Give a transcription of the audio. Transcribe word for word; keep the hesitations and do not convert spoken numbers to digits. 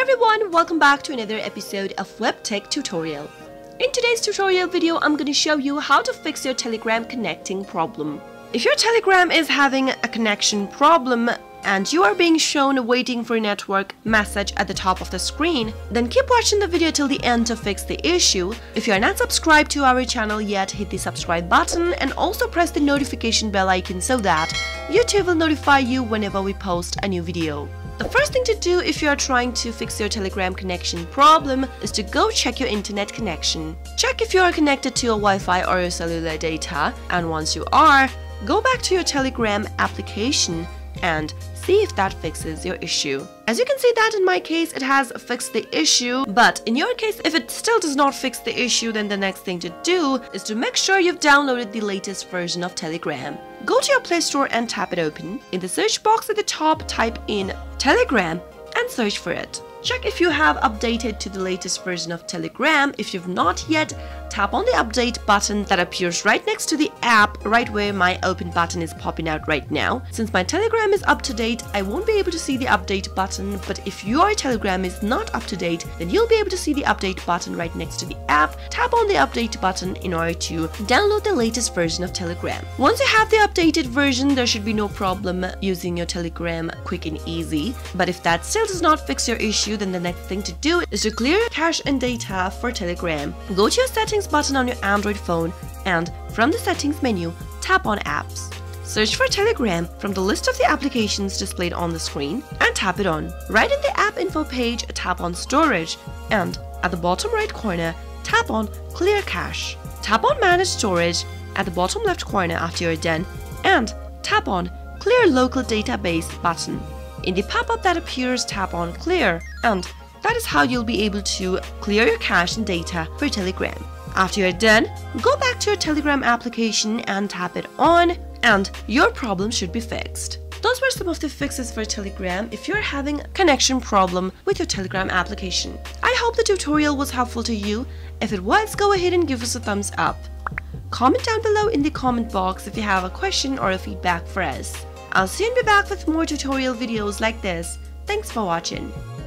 everyone, welcome back to another episode of Webtech Tutorial. In today's tutorial video, I'm going to show you how to fix your Telegram connecting problem. If your Telegram is having a connection problem and you are being shown a waiting for network message at the top of the screen, then keep watching the video till the end to fix the issue. If you are not subscribed to our channel yet, hit the subscribe button and also press the notification bell icon so that YouTube will notify you whenever we post a new video. The first thing to do if you are trying to fix your Telegram connection problem is to go check your internet connection. Check if you are connected to your Wi-Fi or your cellular data, and once you are, go back to your Telegram application and see if that fixes your issue. As you can see that in my case it has fixed the issue, but in your case if it still does not fix the issue, then the next thing to do is to make sure you've downloaded the latest version of Telegram. Go to your Play Store and tap it open. In the search box at the top, type in Telegram and search for it. Check if you have updated to the latest version of Telegram. If you've not yet, tap on the update button that appears right next to the app, right where my open button is popping out right now. Since my Telegram is up to date, I won't be able to see the update button, but if your Telegram is not up to date, then you'll be able to see the update button right next to the app. Tap on the update button in order to download the latest version of Telegram. Once you have the updated version, there should be no problem using your Telegram quick and easy. But if that still does not fix your issue, then the next thing to do is to clear your cache and data for Telegram. Go to your settings button on your Android phone and from the settings menu, tap on apps. Search for Telegram from the list of the applications displayed on the screen and tap it on. Right in the app info page, tap on storage and at the bottom right corner, tap on clear cache. Tap on manage storage at the bottom left corner after you're done and tap on clear local database button. In the pop-up that appears, tap on clear, and that is how you'll be able to clear your cache and data for Telegram. After you're done, go back to your Telegram application and tap it on, and your problem should be fixed. Those were some of the fixes for Telegram if you're having a connection problem with your Telegram application. I hope the tutorial was helpful to you. If it was, go ahead and give us a thumbs up. Comment down below in the comment box if you have a question or a feedback for us. I'll soon be back with more tutorial videos like this. Thanks for watching.